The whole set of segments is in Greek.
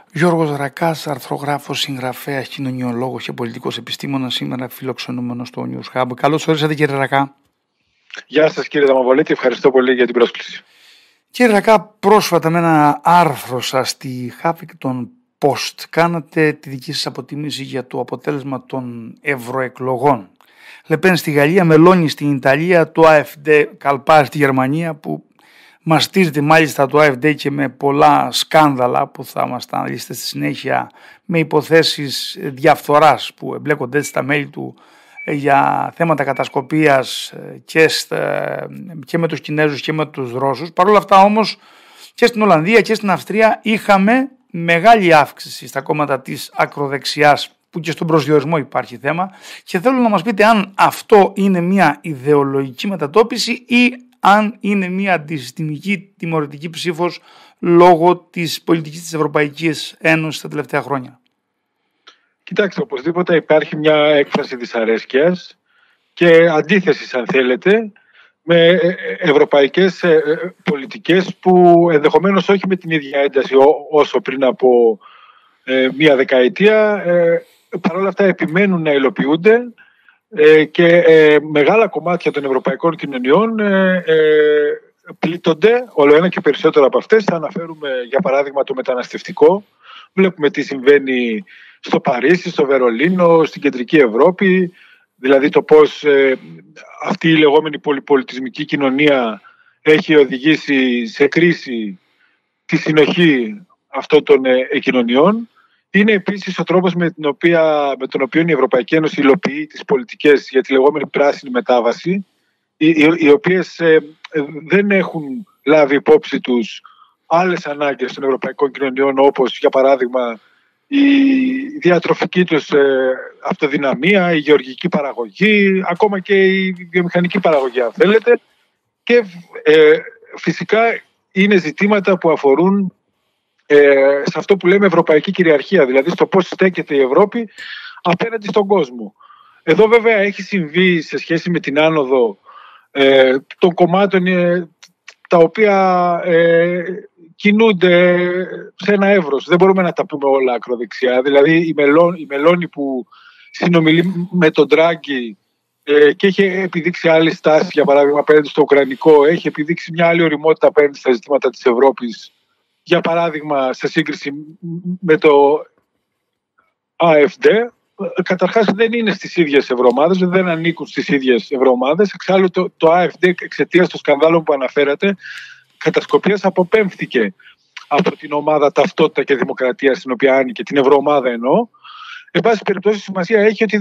Γιώργος Ρακάς, αρθρογράφος, συγγραφέας, κοινωνιολόγος και πολιτικός επιστήμονας, σήμερα φιλοξενούμενος στο News Hub. Καλώς ορίσατε, κύριε Ρακά. Γεια σας, κύριε Δαμαβολίτη, ευχαριστώ πολύ για την πρόσκληση. Κύριε Ρακά, πρόσφατα με ένα άρθρο σας στη Huffington Post κάνατε τη δική σας αποτίμηση για το αποτέλεσμα των ευρωεκλογών. Λεπέν στη Γαλλία, Μελώνη στην Ιταλία, το AfD καλπά στη Γερμανία, που μαστίζεται μάλιστα το AfD και με πολλά σκάνδαλα που θα μας τα αναλύσετε στη συνέχεια, με υποθέσεις διαφθοράς που εμπλέκονται στα μέλη του για θέματα κατασκοπίας και με τους Κινέζους και με τους Ρώσους. Παρ' όλα αυτά όμως και στην Ολλανδία και στην Αυστρία είχαμε μεγάλη αύξηση στα κόμματα της ακροδεξιάς, που και στον προσδιορισμό υπάρχει θέμα, και θέλω να μας πείτε αν αυτό είναι μια ιδεολογική μετατόπιση ή αν είναι μια αντισυστημική τιμωρητική ψήφος λόγω της πολιτικής της Ευρωπαϊκής Ένωσης τα τελευταία χρόνια. Κοιτάξτε, οπωσδήποτε υπάρχει μια έκφραση δυσαρέσκειας και αντίθεσης, αν θέλετε, με ευρωπαϊκές πολιτικές που ενδεχομένως όχι με την ίδια ένταση όσο πριν από μια δεκαετία, παρόλα αυτά επιμένουν να υλοποιούνται και μεγάλα κομμάτια των ευρωπαϊκών κοινωνιών πλήττονται όλο ένα και περισσότερο από αυτές. Θα αναφέρουμε για παράδειγμα το μεταναστευτικό. Βλέπουμε τι συμβαίνει στο Παρίσι, στο Βερολίνο, στην κεντρική Ευρώπη, δηλαδή το πώς αυτή η λεγόμενη πολυπολιτισμική κοινωνία έχει οδηγήσει σε κρίση τη συνοχή αυτών των κοινωνιών. Είναι επίσης ο τρόπος με τον οποίο η Ευρωπαϊκή Ένωση υλοποιεί τις πολιτικές για τη λεγόμενη πράσινη μετάβαση, οι οποίες δεν έχουν λάβει υπόψη τους άλλες ανάγκες των ευρωπαϊκών κοινωνιών, όπως για παράδειγμα η διατροφική τους αυτοδυναμία, η γεωργική παραγωγή, ακόμα και η βιομηχανική παραγωγή, αν θέλετε. Και φυσικά είναι ζητήματα που αφορούν σε αυτό που λέμε ευρωπαϊκή κυριαρχία, δηλαδή στο πώς στέκεται η Ευρώπη απέναντι στον κόσμο. Εδώ βέβαια έχει συμβεί σε σχέση με την άνοδο των κομμάτων τα οποία κινούνται σε ένα εύρος. Δεν μπορούμε να τα πούμε όλα ακροδεξιά. Δηλαδή η Μελώνη που συνομιλεί με τον Ντράγκη και έχει επιδείξει άλλη στάση, για παράδειγμα απέναντι στο ουκρανικό, έχει επιδείξει μια άλλη ωριμότητα απέναντι στα ζητήματα της Ευρώπης, για παράδειγμα σε σύγκριση με το AfD. Καταρχάς δεν είναι στις ίδιες ευρωομάδες, δεν ανήκουν στις ίδιες ευρωομάδες. Εξάλλου το AfD, εξαιτίας των σκανδάλων που αναφέρατε, κατασκοπίας, αποπέμφθηκε από την ομάδα Ταυτότητα και Δημοκρατία, στην οποία άνοιγε, την ευρωομάδα εννοώ. Εν πάση περιπτώσει, σημασία έχει ότι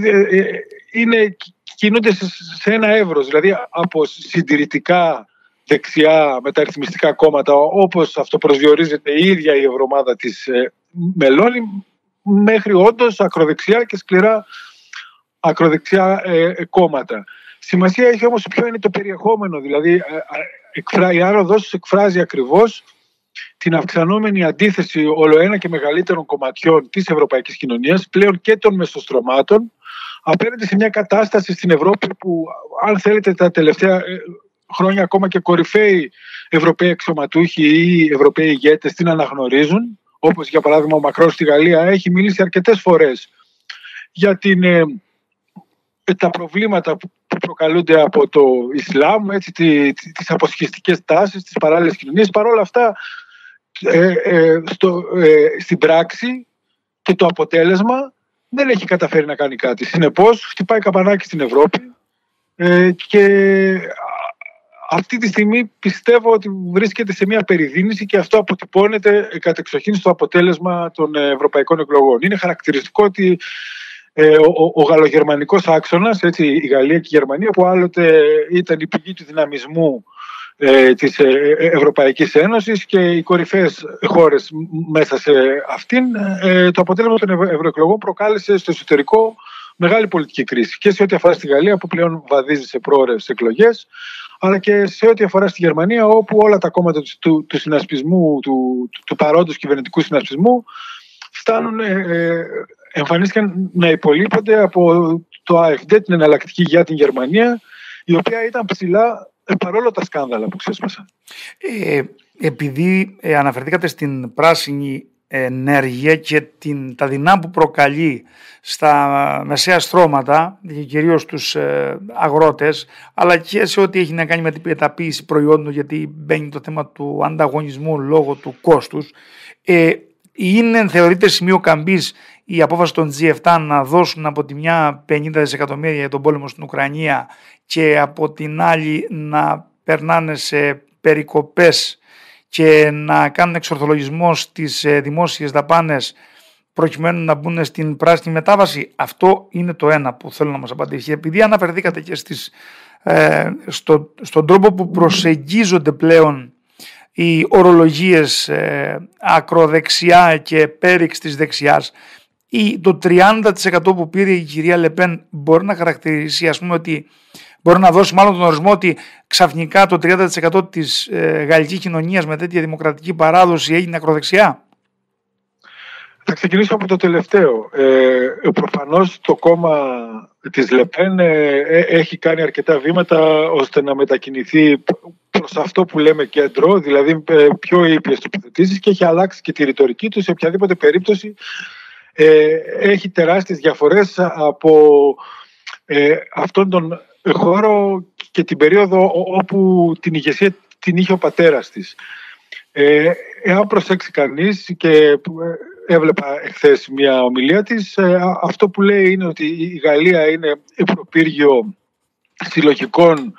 κινούνται σε ένα εύρος, δηλαδή από συντηρητικά δεξιά μεταρρυθμιστικά κόμματα, όπως αυτό προσδιορίζεται η ίδια η ευρωομάδα της Μελώνη, μέχρι όντως ακροδεξιά και σκληρά ακροδεξιά κόμματα. Σημασία έχει όμως ποιο είναι το περιεχόμενο, δηλαδή η άνοδος εκφράζει ακριβώς την αυξανόμενη αντίθεση ολοένα και μεγαλύτερων κομματιών της ευρωπαϊκής κοινωνίας, πλέον και των μεσοστρωμάτων, απέναντι σε μια κατάσταση στην Ευρώπη που, αν θέλετε, τα τελευταία χρόνια ακόμα και κορυφαίοι ευρωπαίοι αξιωματούχοι ή ευρωπαίοι ηγέτες την αναγνωρίζουν, όπως για παράδειγμα ο Μακρόν στη Γαλλία έχει μιλήσει αρκετές φορές για τα προβλήματα που προκαλούνται από το Ισλάμ, έτσι, τις αποσχιστικές τάσεις, τις παράλληλες κοινωνίες. Παρ' όλα αυτά, στην πράξη και το αποτέλεσμα δεν έχει καταφέρει να κάνει κάτι. Συνεπώς, χτυπάει καμπανάκι στην Ευρώπη και αυτή τη στιγμή πιστεύω ότι βρίσκεται σε μια περιδίνηση και αυτό αποτυπώνεται κατεξοχήν στο αποτέλεσμα των ευρωπαϊκών εκλογών. Είναι χαρακτηριστικό ότι ο γαλλογερμανικός άξονας, έτσι, η Γαλλία και η Γερμανία, που άλλοτε ήταν η πηγή του δυναμισμού της Ευρωπαϊκής Ένωσης και οι κορυφαίες χώρες μέσα σε αυτήν, το αποτέλεσμα των ευρωεκλογών προκάλεσε στο εσωτερικό μεγάλη πολιτική κρίση και σε ό,τι αφορά στη Γαλλία, που πλέον βαδίζει σε πρόορες εκλογές, αλλά και σε ό,τι αφορά στη Γερμανία, όπου όλα τα κόμματα του συνασπισμού, του παρόντος κυβερνητικού συνασπισμού, εμφανίστηκαν να υπολείπονται από το AfD, την εναλλακτική για την Γερμανία, η οποία ήταν ψηλά παρόλο τα σκάνδαλα που ξέσπασαν. Επειδή αναφερθήκατε στην πράσινη ενέργεια και τα δεινά που προκαλεί στα μεσαία στρώματα και κυρίως τους αγρότες, αλλά και σε ό,τι έχει να κάνει με την μεταποίηση προϊόντων, γιατί μπαίνει το θέμα του ανταγωνισμού λόγω του κόστους, θεωρείται σημείο καμπής η απόφαση των G7 να δώσουν από τη μια 50 δισεκατομμύρια για τον πόλεμο στην Ουκρανία και από την άλλη να περνάνε σε περικοπές και να κάνουν εξορθολογισμό στις δημόσιες δαπάνες προκειμένου να μπουν στην πράσινη μετάβαση. Αυτό είναι το ένα που θέλω να μας απαντήσει. Επειδή αναφερθήκατε και στον τρόπο που προσεγγίζονται πλέον οι ορολογίες ακροδεξιά και πέριξ της δεξιάς, το 30% που πήρε η κυρία Λεπέν μπορεί να χαρακτηρίσει, ας πούμε, ότι μπορεί να δώσει μάλλον τον ορισμό ότι ξαφνικά το 30% της γαλλικής κοινωνίας με τέτοια δημοκρατική παράδοση έγινε ακροδεξιά? Θα ξεκινήσω από το τελευταίο. Προφανώς το κόμμα της Λεπέν έχει κάνει αρκετά βήματα ώστε να μετακινηθεί προς αυτό που λέμε κέντρο, δηλαδή πιο ήπιες τοποθετήσεις, και έχει αλλάξει και τη ρητορική του σε οποιαδήποτε περίπτωση. Έχει τεράστιες διαφορές από αυτόν τον χώρο και την περίοδο όπου την ηγεσία την είχε ο πατέρας της. Εάν προσέξει κανείς, και έβλεπα εχθές μια ομιλία της, αυτό που λέει είναι ότι η Γαλλία είναι προπύργιο συλλογικών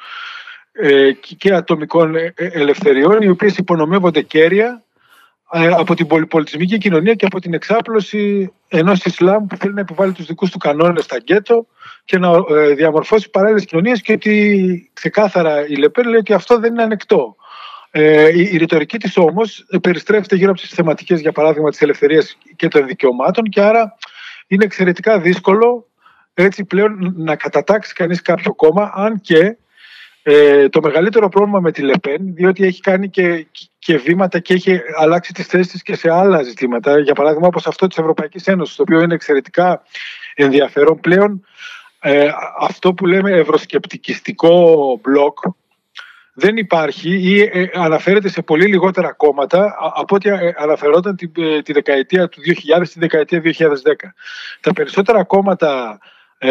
και ατομικών ελευθεριών, οι οποίες υπονομεύονται κέρια από την πολυπολιτισμική κοινωνία και από την εξάπλωση ενός Ισλάμ που θέλει να επιβάλλει τους δικούς του κανόνες στα γκέτο και να διαμορφώσει παράλληλες κοινωνίες, και ότι ξεκάθαρα η Λεπέν λέει ότι αυτό δεν είναι ανεκτό. Η ρητορική της όμως περιστρέφεται γύρω από τις θεματικές, για παράδειγμα, της ελευθερίας και των δικαιωμάτων, και άρα είναι εξαιρετικά δύσκολο έτσι πλέον να κατατάξει κανείς κάποιο κόμμα, αν και το μεγαλύτερο πρόβλημα με τη Λεπέν, διότι έχει κάνει και βήματα και έχει αλλάξει τις θέσεις της και σε άλλα ζητήματα, για παράδειγμα όπως αυτό της Ευρωπαϊκής Ένωσης, το οποίο είναι εξαιρετικά ενδιαφέρον πλέον. Αυτό που λέμε ευρωσκεπτικιστικό μπλοκ δεν υπάρχει ή αναφέρεται σε πολύ λιγότερα κόμματα από ό,τι αναφερόταν τη δεκαετία του 2000 στη δεκαετία 2010. Τα περισσότερα κόμματα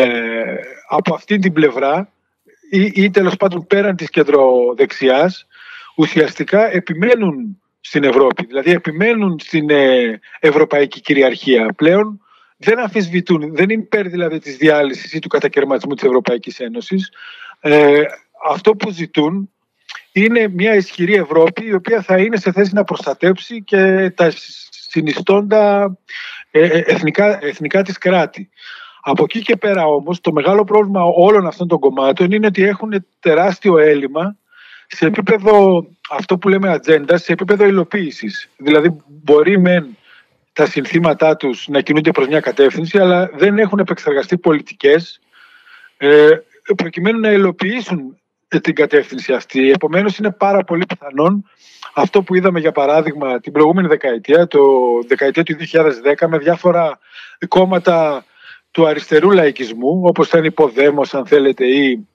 από αυτή την πλευρά ή τέλος πάντων πέραν της κεντροδεξιάς ουσιαστικά επιμένουν στην Ευρώπη, δηλαδή επιμένουν στην ευρωπαϊκή κυριαρχία. Πλέον δεν αμφισβητούν, δεν είναι υπέρ δηλαδή της διάλυσης ή του κατακαιρματισμού της Ευρωπαϊκής Ένωσης. Αυτό που ζητούν είναι μια ισχυρή Ευρώπη, η οποία θα είναι σε θέση να προστατέψει και τα συνιστώντα εθνικά της κράτη. Από εκεί και πέρα όμως, το μεγάλο πρόβλημα όλων αυτών των κομμάτων είναι ότι έχουν τεράστιο έλλειμμα σε επίπεδο, αυτό που λέμε ατζέντα, σε επίπεδο υλοποίησης. Δηλαδή μπορεί μεν τα συνθήματά τους να κινούνται προς μια κατεύθυνση, αλλά δεν έχουν επεξεργαστεί πολιτικές προκειμένου να υλοποιήσουν την κατεύθυνση αυτή. Επομένως είναι πάρα πολύ πιθανόν αυτό που είδαμε, για παράδειγμα, την προηγούμενη δεκαετία, το δεκαετία του 2010, με διάφορα κόμματα του αριστερού λαϊκισμού, όπως ήταν η Ποδέμος, αν θέλετε, ή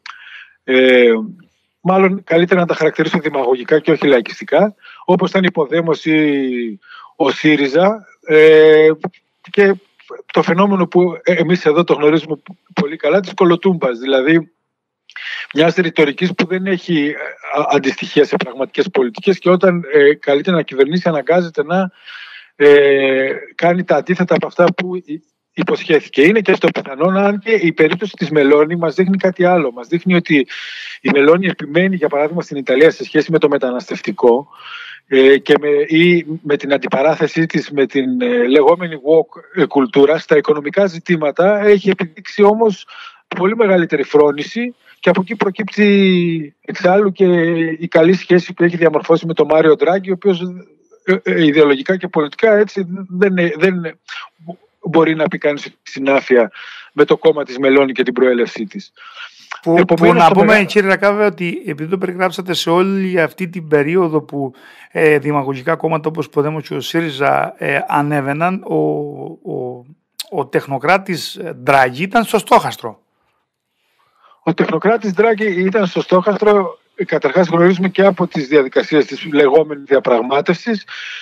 μάλλον καλύτερα να τα χαρακτηρίσω δημαγωγικά και όχι λαϊκιστικά, όπως ήταν η Ποδέμος ή ο ΣΥΡΙΖΑ, και το φαινόμενο που εμείς εδώ το γνωρίζουμε πολύ καλά, της κολοτούμπας, δηλαδή μιας ρητορικής που δεν έχει αντιστοιχεία σε πραγματικές πολιτικές, και όταν καλείται να κυβερνήσει αναγκάζεται να κάνει τα αντίθετα από αυτά που υποσχέθηκε. Είναι και στο πιθανόν, αν και η περίπτωση της Μελώνη μας δείχνει κάτι άλλο. Μας δείχνει ότι η Μελώνη επιμένει, για παράδειγμα, στην Ιταλία σε σχέση με το μεταναστευτικό ή με την αντιπαράθεσή της με την λεγόμενη woke κουλτούρα στα οικονομικά ζητήματα. Έχει επιδείξει όμως πολύ μεγαλύτερη φρόνηση, και από εκεί προκύπτει εξάλλου και η καλή σχέση που έχει διαμορφώσει με τον Μάριο Ντράγκη, ο οποίος ιδεολογικά και πολιτικά έτσι δεν μπορεί να πει κανείς συνάφεια με το κόμμα της Μελώνη και την προέλευσή της. Που να πούμε, κύριε Ρακάβε, ότι επειδή το περιγράψατε σε όλη αυτή την περίοδο που δημαγωγικά κόμματα όπως Ποδέμος και ο ΣΥΡΙΖΑ ανέβαιναν, ο τεχνοκράτης Ντράγκη ήταν στο στόχαστρο. Ο τεχνοκράτης Ντράγκη ήταν στο στόχαστρο. Καταρχάς γνωρίζουμε και από τις διαδικασίες της λεγόμενης διαπραγμάτευσης.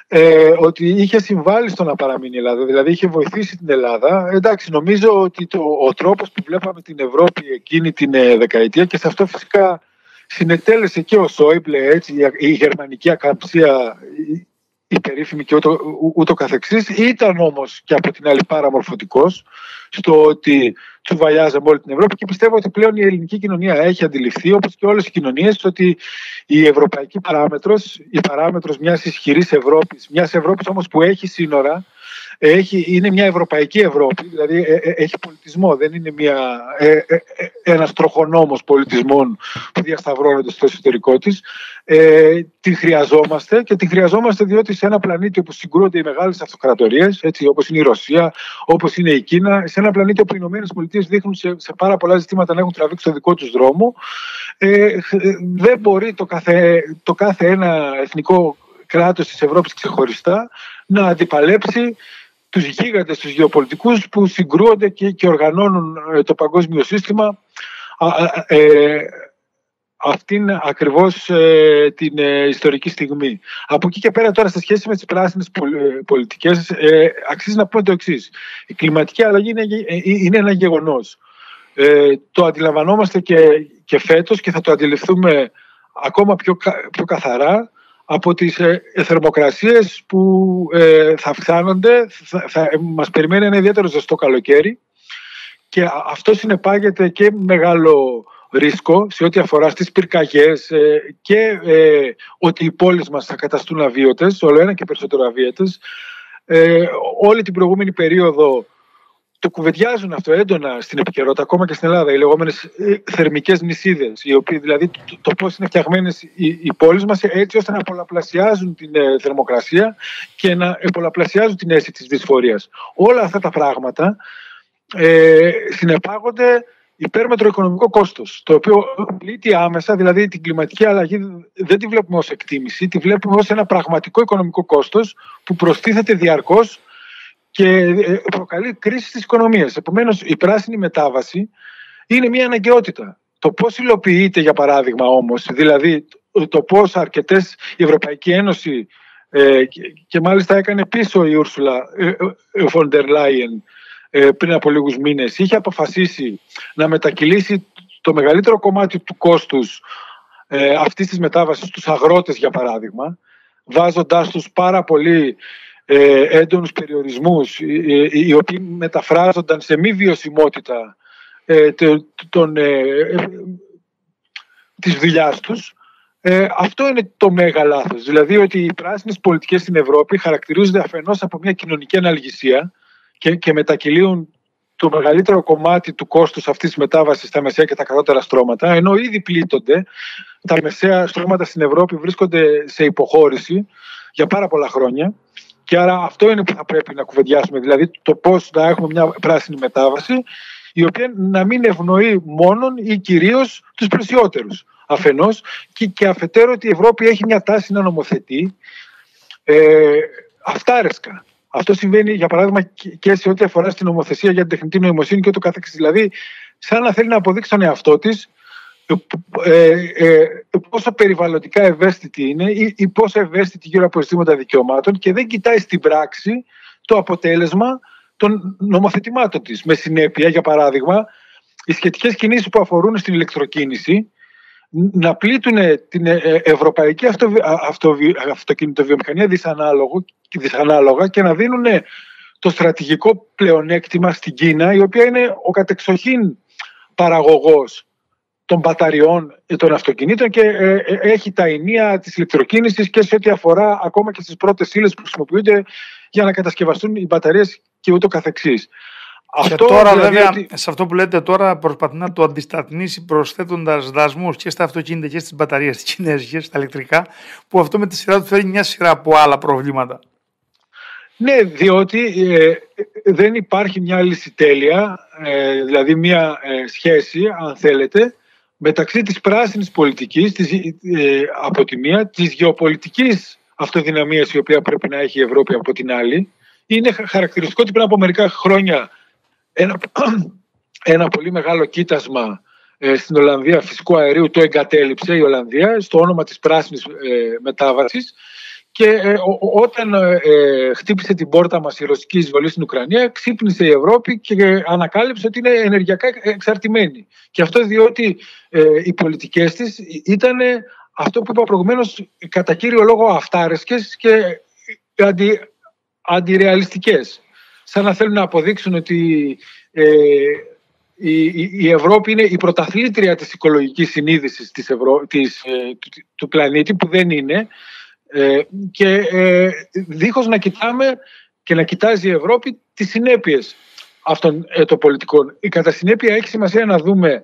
ότι είχε συμβάλει στο να παραμείνει η Ελλάδα, δηλαδή είχε βοηθήσει την Ελλάδα. Εντάξει, νομίζω ότι ο τρόπος που βλέπαμε την Ευρώπη εκείνη την δεκαετία, και σε αυτό φυσικά συνετέλεσε και ο Σόιμπλε, έτσι, η γερμανική ακαμψία, η περίφημη και ούτω καθεξής, ήταν όμως και από την άλλη παραμορφωτικός στο ότι τσουβαλιάζαμε όλη την Ευρώπη, και πιστεύω ότι πλέον η ελληνική κοινωνία έχει αντιληφθεί, όπως και όλες οι κοινωνίες, ότι η ευρωπαϊκή παράμετρος, η παράμετρος μιας ισχυρής Ευρώπης, μιας Ευρώπης όμως που έχει σύνορα, είναι μια ευρωπαϊκή Ευρώπη, δηλαδή έχει πολιτισμό, δεν είναι ένας τροχονόμος πολιτισμών που διασταυρώνεται στο εσωτερικό της. Την χρειαζόμαστε, και την χρειαζόμαστε διότι σε ένα πλανήτη όπου συγκρούονται οι μεγάλες αυτοκρατορίες, έτσι, όπως είναι η Ρωσία, όπως είναι η Κίνα, σε ένα πλανήτη όπου οι Ηνωμένες Πολιτείες δείχνουν σε πάρα πολλά ζητήματα να έχουν τραβήξει το δικό τους δρόμο, δεν μπορεί το κάθε ένα εθνικό κράτος της Ευρώπης ξεχωριστά να αντιπαλέψει τους γίγαντες, τους γεωπολιτικούς που συγκρούονται και οργανώνουν το παγκόσμιο σύστημα αυτήν ακριβώς την ιστορική στιγμή. Από εκεί και πέρα τώρα, σε σχέση με τις πράσινες πολιτικές, αξίζει να πούμε το εξής. Η κλιματική αλλαγή είναι ένα γεγονός. Το αντιλαμβανόμαστε και φέτος, και θα το αντιληφθούμε ακόμα πιο καθαρά από τις θερμοκρασίες που θα αυξάνονται. Μας περιμένει ένα ιδιαίτερο ζεστό καλοκαίρι, και αυτό συνεπάγεται και μεγάλο ρίσκο σε ό,τι αφορά στις πυρκαγιές και ότι οι πόλεις μας θα καταστούν αβίωτες, όλο ένα και περισσότερο αβίωτες. Όλη την προηγούμενη περίοδο το κουβεντιάζουν αυτό έντονα στην επικαιρότητα, ακόμα και στην Ελλάδα, οι λεγόμενες θερμικές νησίδες, οι οποίοι δηλαδή το πώς είναι φτιαγμένες οι πόλεις μας, έτσι ώστε να πολλαπλασιάζουν την θερμοκρασία και να πολλαπλασιάζουν την αίσθηση της δυσφορίας. Όλα αυτά τα πράγματα συνεπάγονται υπέρμετρο οικονομικό κόστος, το οποίο πλήττει άμεσα, δηλαδή την κλιματική αλλαγή δεν τη βλέπουμε ως εκτίμηση, τη βλέπουμε ως ένα πραγματικό οικονομικό κόστος που προστίθεται διαρκώς και προκαλεί κρίση στις οικονομίες. Επομένως, η πράσινη μετάβαση είναι μια αναγκαιότητα. Το πώς υλοποιείται, για παράδειγμα, όμως, δηλαδή το πώς η Ευρωπαϊκή Ένωση και μάλιστα έκανε πίσω η Ursula von der Leyen πριν από λίγους μήνες, είχε αποφασίσει να μετακυλήσει το μεγαλύτερο κομμάτι του κόστους αυτής της μετάβασης στους αγρότες, για παράδειγμα, βάζοντάς τους πάρα πολύ έντονους περιορισμούς, οι οποίοι μεταφράζονταν σε μη βιωσιμότητα της δουλειάς τους. Αυτό είναι το μέγα λάθος. Δηλαδή ότι οι πράσινες πολιτικές στην Ευρώπη χαρακτηρίζονται αφενός από μια κοινωνική αναλγησία και μετακυλίουν το μεγαλύτερο κομμάτι του κόστους αυτής της μετάβασης στα μεσαία και τα κατώτερα στρώματα, ενώ ήδη πλήττονται. Τα μεσαία στρώματα στην Ευρώπη βρίσκονται σε υποχώρηση για πάρα πολλά χρόνια, και άρα αυτό είναι που θα πρέπει να κουβεντιάσουμε, δηλαδή το πώς να έχουμε μια πράσινη μετάβαση η οποία να μην ευνοεί μόνον ή κυρίως τους πλουσιότερους αφενός, και αφετέρου ότι η Ευρώπη έχει μια τάση να νομοθετεί αυτάρεσκα. Αυτό συμβαίνει, για παράδειγμα, και σε ό,τι αφορά στην νομοθεσία για την τεχνητή νοημοσύνη και ούτω καθεξής. Δηλαδή, σαν να θέλει να αποδείξει τον εαυτό της πόσο περιβαλλοντικά ευαίσθητη είναι ή πόσο ευαίσθητη γύρω από ζητήματα δικαιωμάτων, και δεν κοιτάει στην πράξη το αποτέλεσμα των νομοθετημάτων της. Με συνέπεια, για παράδειγμα, οι σχετικές κινήσεις που αφορούν στην ηλεκτροκίνηση να πλήττουν την ευρωπαϊκή αυτοκινητοβιομηχανία δυσανάλογα και να δίνουν το στρατηγικό πλεονέκτημα στην Κίνα, η οποία είναι ο κατεξοχήν παραγωγός των μπαταριών των αυτοκινήτων και έχει τα ενία της ηλεκτροκίνησης και σε ό,τι αφορά ακόμα και στις πρώτες ύλες που χρησιμοποιούνται για να κατασκευαστούν οι μπαταρίες και ούτω καθεξής. Και αυτό, τώρα δηλαδή, βέβαια, σε αυτό που λέτε τώρα προσπαθεί να το αντισταθμίσει προσθέτοντας δασμούς και στα αυτοκίνητα και στις μπαταρίες, στις κινέζικες, στα ηλεκτρικά, που αυτό με τη σειρά του φέρει μια σειρά από άλλα προβλήματα. Ναι, διότι δεν υπάρχει μια λυσιτέλεια, δηλαδή μια σχέση, αν θέλετε, μεταξύ της πράσινης πολιτικής, από τη μία, της γεωπολιτικής αυτοδυναμίας η οποία πρέπει να έχει η Ευρώπη από την άλλη. Είναι χαρακτηριστικό ότι πριν από μερικά χρόνια ένα πολύ μεγάλο κοίτασμα στην Ολλανδία φυσικού αερίου το εγκατέλειψε η Ολλανδία στο όνομα της πράσινης μετάβασης, Και όταν χτύπησε την πόρτα μας η ρωσική εισβολή στην Ουκρανία, ξύπνησε η Ευρώπη και ανακάλυψε ότι είναι ενεργειακά εξαρτημένη. Και αυτό διότι οι πολιτικές της ήταν αυτό που είπα προηγουμένως, κατά κύριο λόγο αυτάρεσκες και αντιρεαλιστικές. Σαν να θέλουν να αποδείξουν ότι η Ευρώπη είναι η πρωταθλήτρια της οικολογικής συνείδησης του πλανήτη, που δεν είναι, και δίχως να κοιτάμε και να κοιτάζει η Ευρώπη τις συνέπειες αυτών των πολιτικών. Η κατά συνέπεια έχει σημασία να δούμε,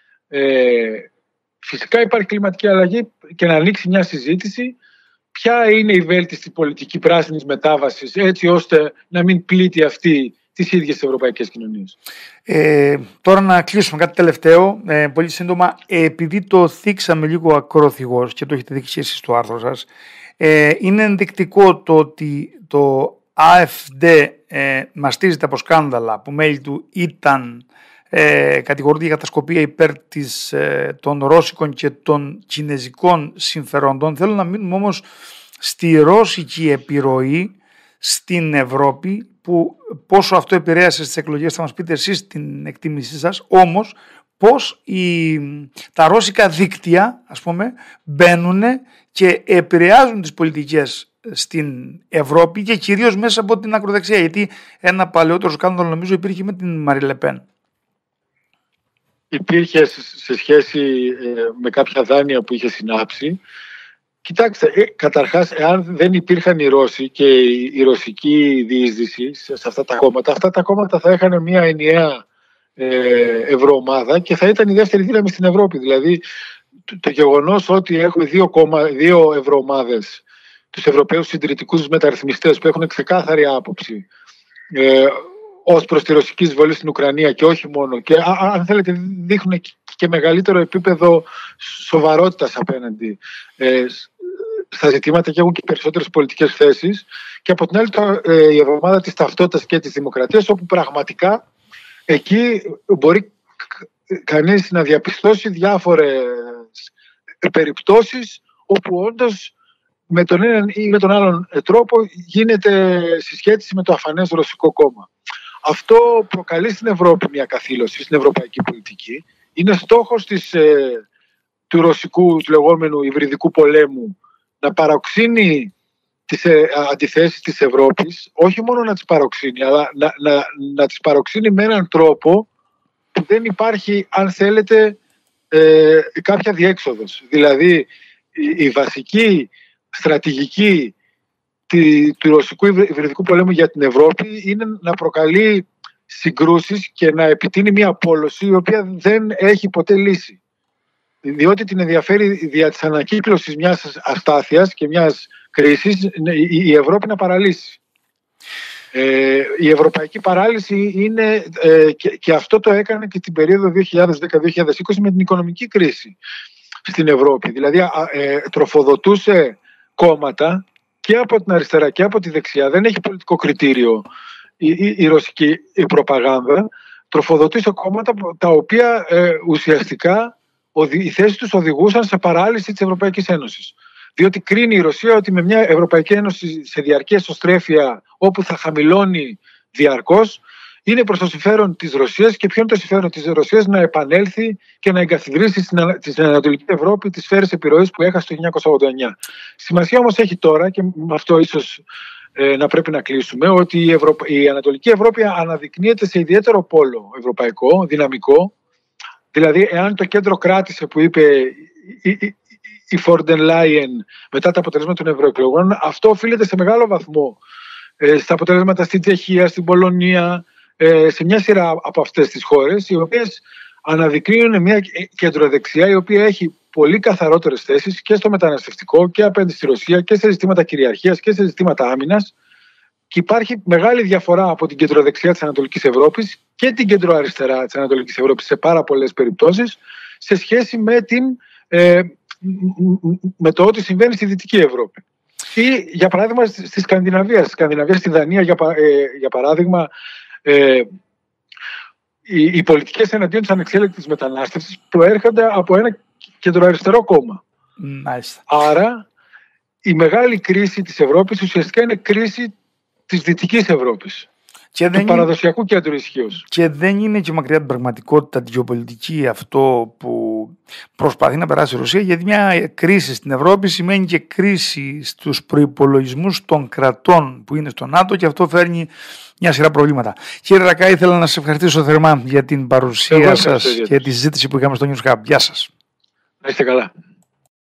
φυσικά υπάρχει κλιματική αλλαγή, και να ανοίξει μια συζήτηση ποια είναι η βέλτιστη πολιτική πράσινης μετάβασης, έτσι ώστε να μην πλήττει αυτή τις ίδιες ευρωπαϊκές κοινωνίες. Τώρα να κλείσουμε κάτι τελευταίο, πολύ σύντομα, επειδή το θίξαμε λίγο ακρόθυγος και το έχετε δείξει και εσείς στο άρθρο σας, είναι ενδεικτικό το ότι το AfD μαστίζεται από σκάνδαλα που μέλη του ήταν κατηγορούνται για κατασκοπία υπέρ των ρώσικων και των κινέζικων συμφερόντων. Θέλω να μείνουμε όμως στη ρώσικη επιρροή στην Ευρώπη, που πόσο αυτό επηρέασε στις εκλογές θα μας πείτε εσείς την εκτίμησή σας, όμως πώς τα ρώσικα δίκτυα, ας πούμε, μπαίνουν και επηρεάζουν τις πολιτικές στην Ευρώπη και κυρίως μέσα από την ακροδεξιά, γιατί ένα παλαιότερο σκάνδαλο νομίζω υπήρχε με την Μαρί Λε Πεν. Υπήρχε σε σχέση με κάποια δάνεια που είχε συνάψει. Κοιτάξτε, καταρχάς, εάν δεν υπήρχαν οι Ρώσοι και η ρωσική διείσδυση σε αυτά τα κόμματα θα είχαν μια ενιαία ευρωομάδα και θα ήταν η δεύτερη δύναμη στην Ευρώπη. Δηλαδή, το γεγονός ότι έχουμε δύο ευρωομάδες, τους Ευρωπαίους συντηρητικούς μεταρρυθμιστές που έχουν ξεκάθαρη άποψη ως προς τη ρωσική εισβολή στην Ουκρανία, και όχι μόνο, και αν θέλετε δείχνουν και μεγαλύτερο επίπεδο σοβαρότητας απέναντι στα ζητήματα και έχουν και περισσότερες πολιτικές θέσεις, και από την άλλη η ευρωομάδα της ταυτότητας και της δημοκρατίας, όπου πραγματικά εκεί μπορεί κανείς να διαπιστώσει διάφορες περιπτώσεις όπου όντως με τον έναν ή με τον άλλον τρόπο γίνεται συσχέτιση με το αφανές ρωσικό κόμμα. Αυτό προκαλεί στην Ευρώπη μια καθήλωση, στην ευρωπαϊκή πολιτική. Είναι στόχος του ρωσικού, του λεγόμενου υβριδικού πολέμου, να παροξύνει τις αντιθέσεις της Ευρώπης, όχι μόνο να τις παροξύνει, αλλά να τις παροξύνει με έναν τρόπο που δεν υπάρχει, αν θέλετε, κάποια διέξοδος. Δηλαδή, η βασική στρατηγική του ρωσικού υβριδικού πολέμου για την Ευρώπη είναι να προκαλεί συγκρούσεις και να επιτείνει μια πόλωση η οποία δεν έχει ποτέ λύση. Διότι την ενδιαφέρει δια της ανακύκλωσης μιας αστάθειας και μιας κρίσης η Ευρώπη να παραλύσει. Η ευρωπαϊκή παράλυση είναι, και αυτό το έκανε και την περίοδο 2010-2020 με την οικονομική κρίση στην Ευρώπη. Δηλαδή τροφοδοτούσε κόμματα και από την αριστερά και από τη δεξιά. Δεν έχει πολιτικό κριτήριο η ρωσική προπαγάνδα. Τροφοδοτούσε κόμματα τα οποία ουσιαστικά οι θέσεις τους οδηγούσαν σε παράλυση της Ευρωπαϊκής Ένωσης. Διότι κρίνει η Ρωσία ότι με μια Ευρωπαϊκή Ένωση σε διαρκή εσωστρέφεια, όπου θα χαμηλώνει διαρκώς, είναι προς το συμφέρον της Ρωσίας. Και ποιο είναι το συμφέρον της Ρωσίας? Να επανέλθει και να εγκαθιδρύσει στην Ανατολική Ευρώπη τις σφαίρες επιρροής που έχασε το 1989. Σημασία όμως έχει τώρα, και με αυτό ίσως να πρέπει να κλείσουμε, ότι η Ανατολική Ευρώπη αναδεικνύεται σε ιδιαίτερο πόλο ευρωπαϊκό, δυναμικό. Δηλαδή, εάν το κέντρο κράτησε, που είπε η Φόρντερ Λάιεν μετά τα αποτελέσματα των ευρωεκλογών, αυτό οφείλεται σε μεγάλο βαθμό στα αποτελέσματα στην Τσεχία, στην Πολωνία, σε μια σειρά από αυτές τις χώρες, οι οποίες αναδεικνύουν μια κεντροδεξιά η οποία έχει πολύ καθαρότερες θέσεις και στο μεταναστευτικό και απέναντι στη Ρωσία και σε ζητήματα κυριαρχίας και σε ζητήματα άμυνας. Και υπάρχει μεγάλη διαφορά από την κεντροδεξιά της Ανατολικής Ευρώπης και την κεντροαριστερά της Ανατολικής Ευρώπης σε πάρα πολλές περιπτώσεις, σε σχέση με το ό,τι συμβαίνει στη Δυτική Ευρώπη. Ή, για παράδειγμα, στη Σκανδιναβία. Στη Σκανδιναβία, στη Δανία, για παράδειγμα, οι πολιτικές εναντίον της ανεξέλεγκτης μετανάστευσης προέρχονται από ένα κεντροαριστερό κόμμα. Μάλιστα. Άρα, η μεγάλη κρίση της Ευρώπης ουσιαστικά είναι κρίση της Δυτικής Ευρώπης. Του παραδοσιακού κέντρου ισχύως. Και δεν είναι και μακριά την πραγματικότητα τη γεωπολιτική αυτό που προσπαθεί να περάσει η Ρωσία, γιατί μια κρίση στην Ευρώπη σημαίνει και κρίση στους προϋπολογισμούς των κρατών που είναι στο ΝΑΤΟ και αυτό φέρνει μια σειρά προβλήματα. Κύριε Ρακά, ήθελα να σας ευχαριστήσω θερμά για την παρουσία σας και τη συζήτηση που είχαμε στο News Hub. Γεια σας. Να είστε καλά.